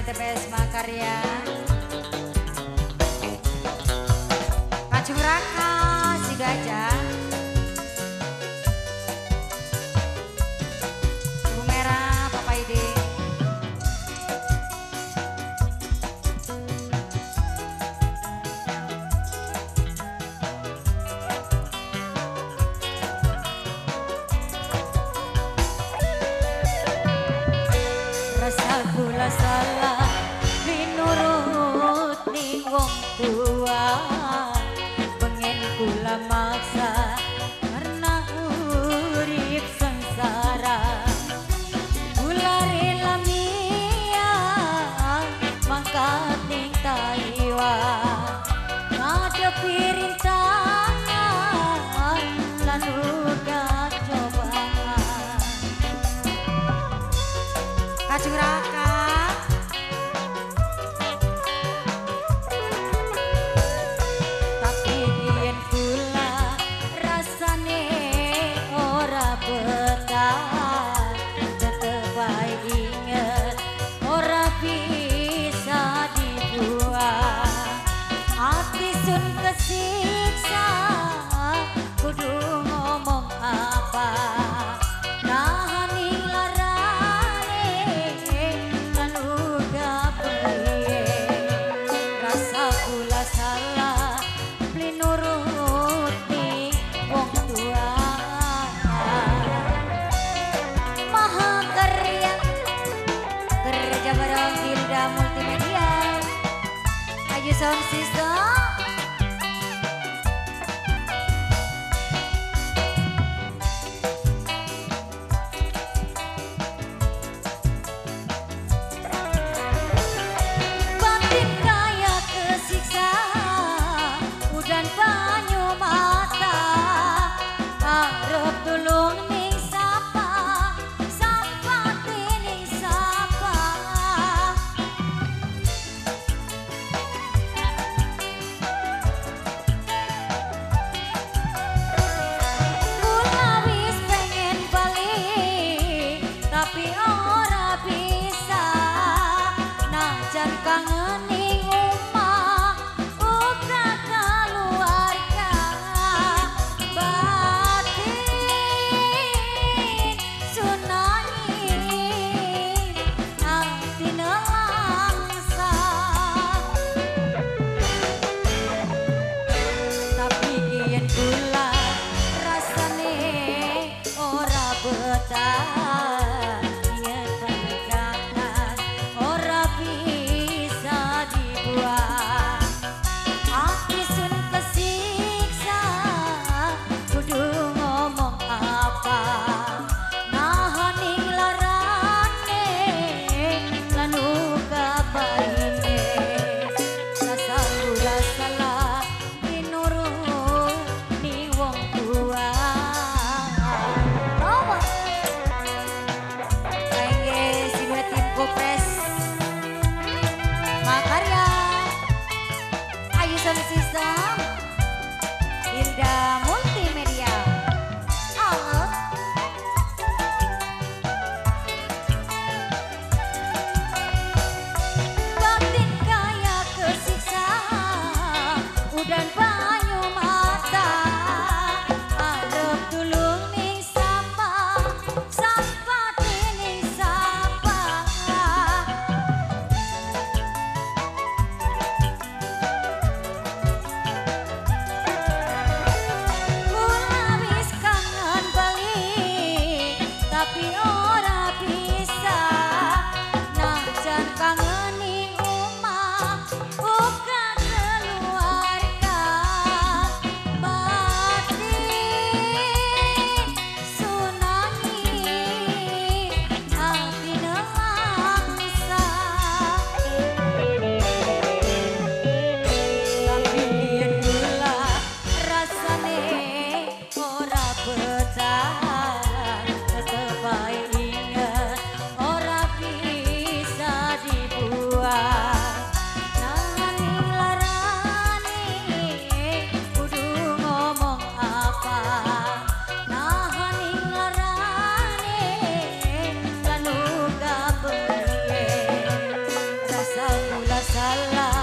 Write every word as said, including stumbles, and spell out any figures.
T P S Makarya. Kacung Raka si gajah. Bu merah Papa Ide. Rasa kula salah minurut ning wong tua, pengen kula maksa karena urip sengsara. Kula rela miang mangkat ning Taiwan, ngadepi rintangan lan uga cobaan. Kacung Raka tapi yen kula rasane ora betah, tetep bae inget ora bisa dibuang. Hati sun kesiksa kudu ngomong apa, nahani larane lan uga priye. Rasa kula salah beli nuruti wong tua. Maha Karya kerja bareng Hilda Multimedia. Ayo sound system. Batin kaya kesiksa udan banyu mata, arep tulung ning sapa, sapa ning sapa. salah